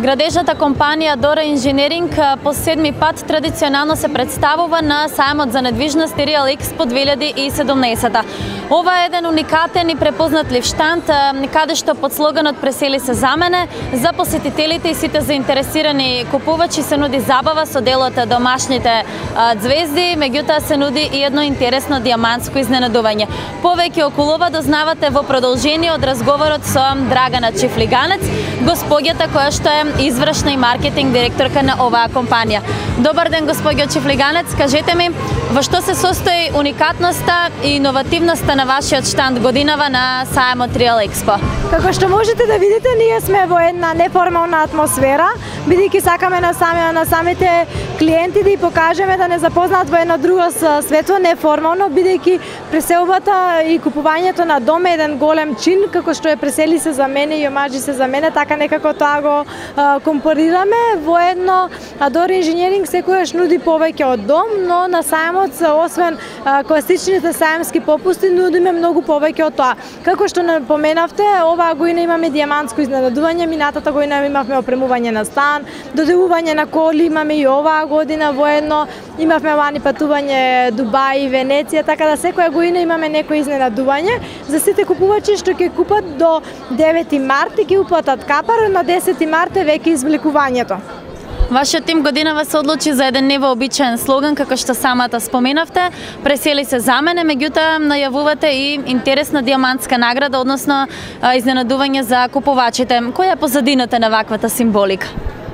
Градежната компанија Дора Инженеринг по 7-ми пат традиционално се представува на сајмот за недвижност Реал Експо 2017. Ова е еден уникатен и препознатлив штанд, каде што под слоганот "Пресели се за мене", за посетителите и сите заинтересирани купувачи се нуди забава со дел од домашните звезди, меѓутоа се нуди и едно интересно диамантско изненадување. Повеќе околу ова дознавате во продолжение од разговорот со Драгана Чифлиганец, госпоѓата која што е извршна и маркетинг директорка на оваа компанија. Добар ден, госпоѓо Чифлиганец, кажете ми во што се состои уникатноста и иновативноста на вашиот штанд годинава на сајмот Реал Експо? Како што можете да видите, ние сме во една неформална атмосфера, бидејќи сакаме на самите клиенти да и покажеме да не запознаат во едно друго светло, неформално, бидејќи преселбата и купувањето на дом е еден голем чин, како што е "Пресели се за мене" и "Омажи се за мене", така некако тоа го компарираме во едно. Дора Инженеринг секогаш нуди повеќе од дом, но на сајмот, освен класичните сајмски попусти, нудиме многу повеќе од тоа. Како што напоменавте, оваа година имаме диамантско изненадување, минатата година имавме опремување на стан, доделување на коли имаме и оваа година воедно, имавме лани патување Дубај и Венеција, така да секоја година имаме некој изненадување за сите купувачи што ќе купат до 9 март и ќе уплатат капар, на 10 март е веќе извлекувањето. Вашиот тим годинава се одлучи за еден невообичаен слоган, како што самата споменавте, "Пресели се за мене", меѓутоа најавувате и интересна диамантска награда, односно изненадување за купувачите. Која е позадината на ваквата символика?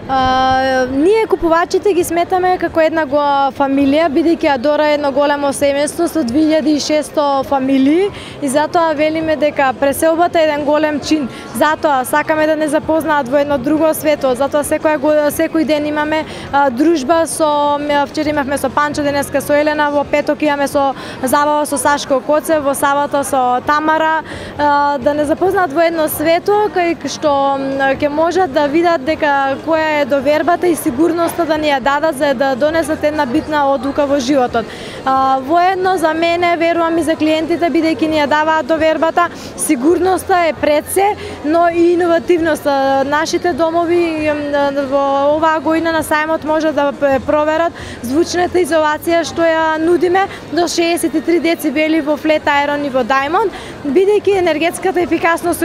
Ние купувачите ги сметаме како една фамилија, бидејќи Дора е едно големо семејство со 2600 фамилии и затоа велиме дека преселбата е еден голем чин. Затоа сакаме да не запознаат во едно друго светло, затоа секој ден имаме дружба со, вчера имавме со Панчо, денеска со Елена, во петок имаме со забава со Сашко Коце, во сабота со Тамара, да не запознаат во едно светло кај што ќе можат да видат дека која е довербата и сигурноста да ни ја дадат за да донесат една битна одлука во животот. Воедно за мене, верувам и за клиентите, бидејќи ни ја даваат довербата, сигурноста е пред се, но и иновативноста. Нашите домови во оваа година на сајмот може да проверат звучната изолација што ја нудиме до 63 децибели во Flat Iron и во Diamond, бидејќи енергетската ефикасност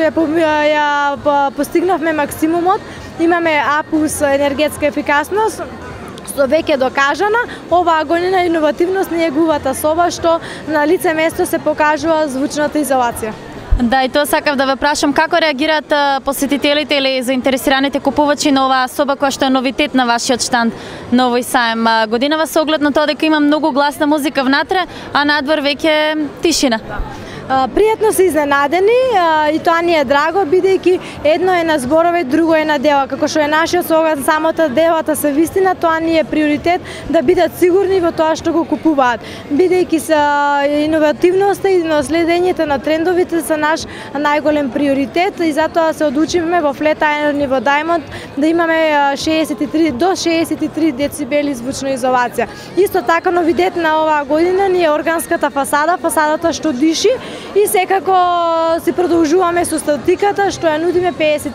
ја постигнавме максимумот. Имаме А+ енергетска ефикасност, што веќе докажана. Оваа година иновативност ни е гувата соба, што на лице место се покажува звучната изолација. Да, и тоа сакав да ве прашам, како реагираат посетителите или заинтересираните купувачи на оваа соба која што е новитет на вашиот штанд на овој сајм годинава, со оглед на тоа дека има многу гласна музика внатре, а надвор веќе тишина? Пријатно се изненадени и тоа ни е драго, бидејќи едно е на зборове, друго е на дела. Како што е нашиот слоган "Самата делата се вистина", тоа ни е приоритет да бидат сигурни во тоа што го купуваат. Бидејќи иновативноста и наследењето на трендовите се наш најголем приоритет и затоа се одлучивме во Flat Iron и во Diamond да имаме до 63 децибели звучна изолација. Исто така новитет на оваа година ни е органската фасадата што диши. И секако си продолжуваме со статиката, што ја нудиме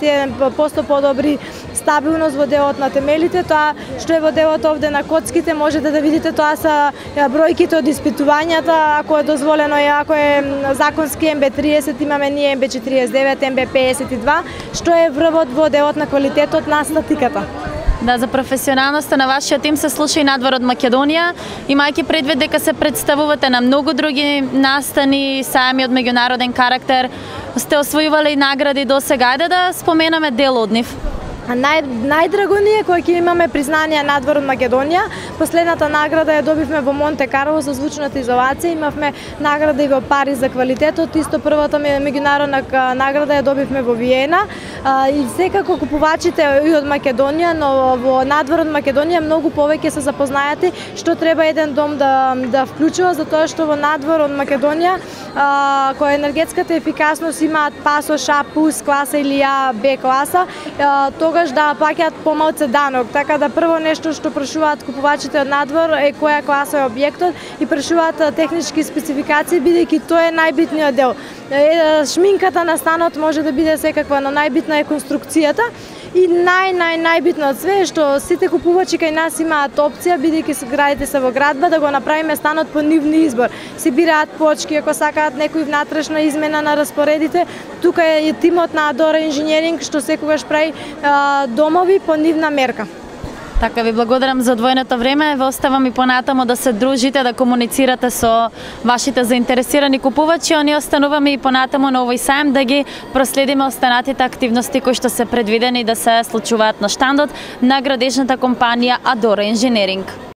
51% подобри стабилност во делот на темелите. Тоа што е во делот овде на коцките, можете да видите, тоа се бројките од испитувањата, ако е дозволено и ако е законски МБ30, имаме ние МБ49, МБ52, што е врвот во делот на квалитетот на статиката. Да, за професионалноста на вашиот тим се слуша и надвор од Македонија, имајќи предвид дека се представувате на многу други настани, сајми од меѓународен карактер, сте освојувале и награди до сега, ајде да споменаме дел од нив. Најдраго ни е кога ќе имаме признание надвор од Македонија. Последната награда ја добивме во Монте Карло за звучната изолација, имавме награда и во Париз за квалитетот, исто првата меѓународна награда ја добивме во Виена. И секако купувачите и од Македонија, но во надвор од Македонија многу повеќе се запознаети што треба еден дом да вклучува, затоа што во надвор од Македонија која енергетската ефикасност имаат пасош А+ класа или А, Б класа, тогаш да плаќаат помалку данок. Така да прво нешто што прашуваат купувачите од надвор е која класа е објектот и прашуваат технички спецификации, бидејќи тоа е најбитниот дел. Шминката на станот може да биде секаква, но најбитна е конструкцијата. И најбитно од све е што сите купувачи кај нас имаат опција, бидејќи зградите се во градба, да го направиме станот по нивни избор. Си бираат почки, ако сакаат некој внатрешна измена на распоредите, тука е тимот на Адора Инженеринг што секогаш прави домови по нивна мерка. Така, ви благодарам за одвоеното време. Ве оставам и понатамо да се дружите, да комуницирате со вашите заинтересирани купувачи. Ние остануваме и понатамо на овој сајм да ги проследиме останатите активности кои што се предвидени да се случуваат на штандот на градежната компанија Адора Инженеринг.